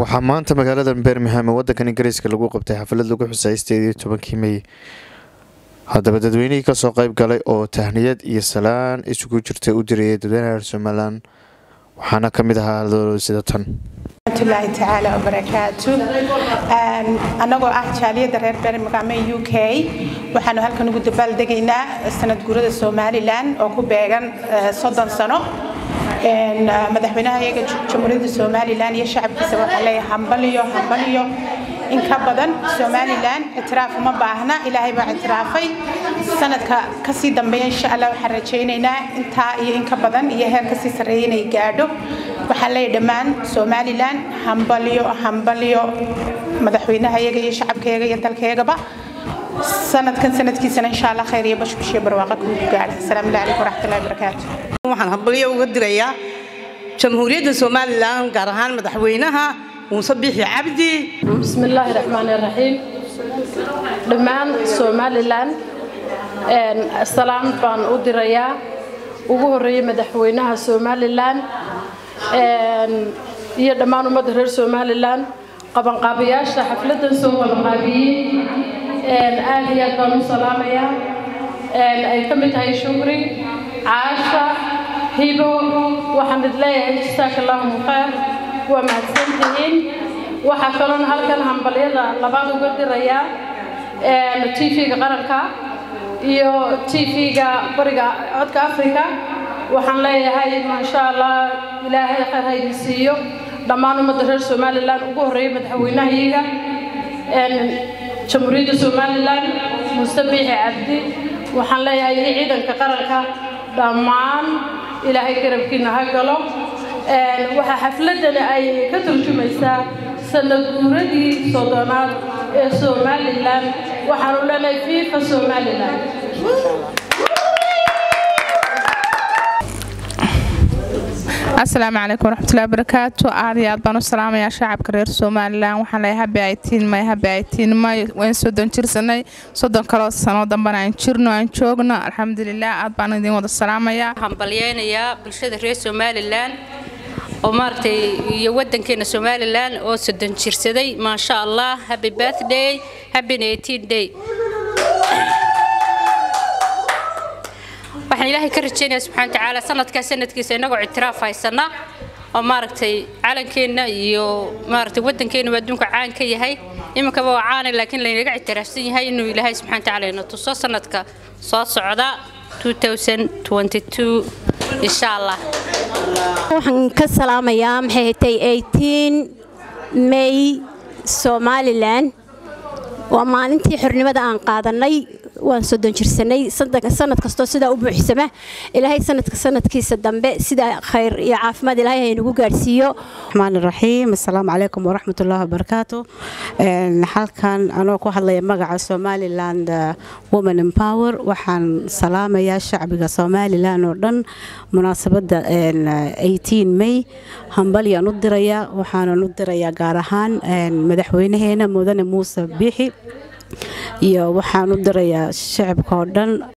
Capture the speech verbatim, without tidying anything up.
waxaa maanta magaalada Birmingham ee wadanka Ingiriiska lagu qabtay xaflad lagu xusay sideed iyo tobankii May. Haddaba dadweynihii ka soo qayb galay oo tahniyad iyo salaan isugu jirtay u diriyay dadweynaha Soomaaliland waxaana kamid ahaa sida tan. الله تعالى وبركاته أنا آه جالية reer Birmingham U K waxaanu halkan ugu dabaaldegaynaa sanad guurada Somaliland oo ku beegan soddon sano een madaxweynaha iyaga jamhuuriyadda Somaliland iyo shacabkiisa waxa leeyahay hambaliyo hambaliyo in ka badan Somaliland itiraaf uma baahna ilaahay baa itiraafay sanadka ka sii dambeeya insha Allah waxaan rajaynaynaa inta iyo in ka badan iyo heer ka sii sareeyay inay gaadho waxa leeyahay dhamaan Somaliland hambaliyo hambaliyo madaxweynaha iyaga iyo shacabkeega iyo dalkeegaba sanadkan sanadkiisana insha Allah khayr iyo bashbash iyo barwaaqo ku gaadho assalaamu alaykum waraxmatullaahi wabarakaatuh waxaan hambaliyo uga dirayaa jamhuuriyadda Somaliland gaar ahaan madaxweynaha Muuse Biixi Cabdi bismillaahir rahmaanir rahiim dhamaan Somaliland een salaam baan u dirayaa ugu horeeyay madaxweynaha Somaliland een iyo dhamaan ummadda reer Somaliland qaban qaabiyaasha xafladan soo wada qaabiyay een aad iyo aad baan u salaamayaa een ay ka mid tahay shukri caasha hibo waxaan idleeyahay jazakallahu khayr waa mahadsantihiin waxa kaloon halkan hambaliyada labaad uga dirayaa een T V-ga qaranka iyo T V-ga bariga codka Afrika waxaan leeyahay ma sha Allah ilaahay khayr ha idin siiyo dhamaan ummadda reer Somaliland ugu horeeyay madaxweynaha een jamhuuriyadda Somaliland Muuse Biixi Cabdi waxaan leeyahay ciidanka qaranka dhamaan ilaahay garabkiina ha galo een waxa xafladan ay ka turjumaysaa sanad guuradii soddonaad ee Somaliland waxaan u leenahay FIFA Somaliland السلام عليكم ورحمة الله وبركاته أهلا بانو السلام يا شعب كرير Somaliland وحنا لها بعيتين ما يها بعيتين ما وين صدق نشرسنا صدق خلاص سنة دمنا نشرنا نشوقنا الحمد لله أبانا دين وضع السلام يا هم بليان يا بالشدة رئيس Somaliland ومارتي يودن كنا Somaliland أو صدق نشرسدي ما شاء الله happy birthday happy eighteen day waxaan ilaahay ka rajaynayaa subxaanahu wa ta'aala sanadka sanadkiisa inagu ictiraaf haysana oo maaragtay calankeena iyo maaragtay wadankeena adduunka caan ka yahay iminka waa caan laakiin la inaga ictiraafsan yahay inuu ilaahay subxaanahu wa ta'aala ina tuso sanadka soo socda twenty twenty-two insha Allah waxaan ka salaamayaa maxay tahay eighteen May Somaliland waa maalintii xornimada aan qaadanay waan soo danjirsanay sanad kasto sida u buuxsama ilaahay sanadka sanadkiisa dambe sida khayr iyo caafimaad ilaahay inagu gaarsiiyo rahmaan rahiim assalaamu alaykum waraxmatullaahi wabarakaatuh een halkan anoo ku hadlaya magaca Somaliland Women Empower waxaan salaamayaa shacbiga Somaliland oo dhan munaasabada eighteen May hambaliyaan u dirayaa waxaan u dirayaa gaar ahaan madaxweynaheena mudane Muuse Biixi iyo waxaan u dirayaa shacabka oo dhan